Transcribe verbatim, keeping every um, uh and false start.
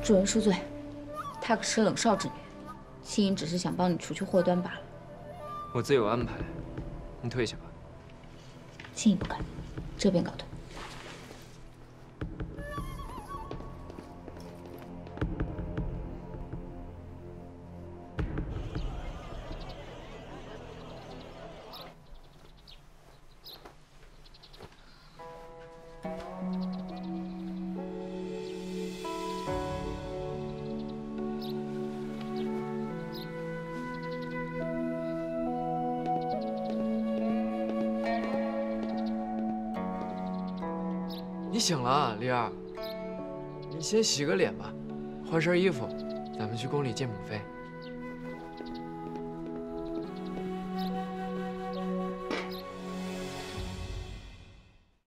主人恕罪，她可是冷少之女，青莹只是想帮你除去祸端罢了。 我自有安排，你退下吧。 青莹不敢，这边搞定。 你醒了啊，丽儿。你先洗个脸吧，换身衣服，咱们去宫里见母妃。